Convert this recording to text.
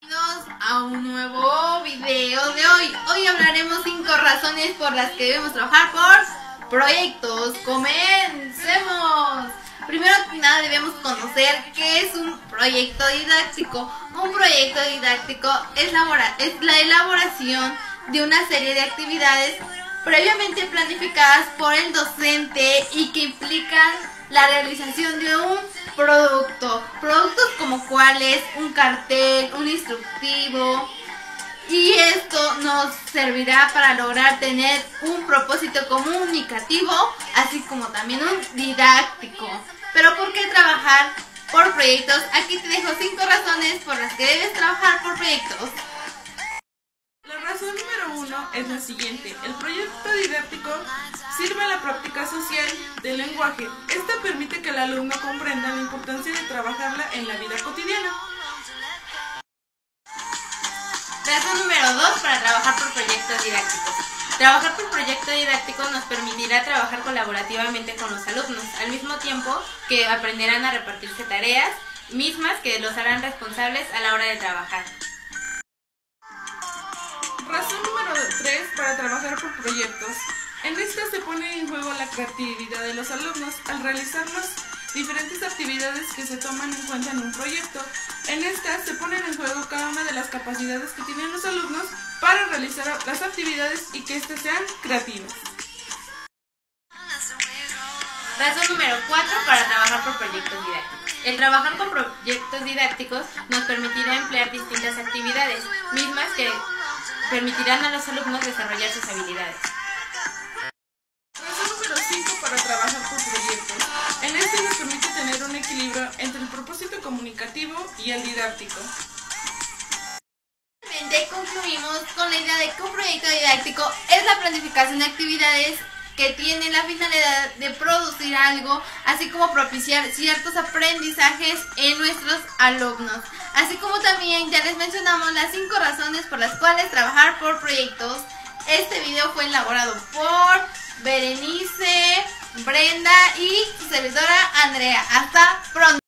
Bienvenidos a un nuevo video de hoy. Hoy hablaremos 5 razones por las que debemos trabajar por proyectos. ¡Comencemos! Primero que nada debemos conocer qué es un proyecto didáctico. Un proyecto didáctico es la elaboración de una serie de actividades previamente planificadas por el docente y que implican la realización de un producto. Productos como cuáles, un cartel, un instructivo, y esto nos servirá para lograr tener un propósito comunicativo, así como también un didáctico. Pero ¿por qué trabajar por proyectos? Aquí te dejo 5 razones por las que debes trabajar por proyectos. La razón número 1 es la siguiente. El proyecto didáctico sirve a la práctica social del lenguaje. Esta permite que el alumno comprenda la importancia de trabajarla en la vida cotidiana. Razón número 2 para trabajar por proyectos didácticos. Trabajar por proyectos didácticos nos permitirá trabajar colaborativamente con los alumnos, al mismo tiempo que aprenderán a repartirse tareas mismas que los harán responsables a la hora de trabajar. Razón número 3 para trabajar por proyectos. En esta se pone en juego la creatividad de los alumnos al realizar las diferentes actividades que se toman en cuenta en un proyecto. En esta se ponen en juego cada una de las capacidades que tienen los alumnos para realizar las actividades y que éstas sean creativas. Razón número 4 para trabajar por proyectos didácticos. El trabajar con proyectos didácticos nos permitirá emplear distintas actividades, mismas que permitirán a los alumnos desarrollar sus habilidades. Razón número 5 para trabajar por proyectos. En este nos permite tener un equilibrio entre el propósito comunicativo y el didáctico. Finalmente concluimos con la idea de que un proyecto didáctico es la planificación de actividades que tienen la finalidad de producir algo, así como propiciar ciertos aprendizajes en nuestros alumnos. Así como también ya les mencionamos las 5 razones por las cuales trabajar por proyectos. Este video fue elaborado por Berenice, Brenda y su servidora Andrea. Hasta pronto.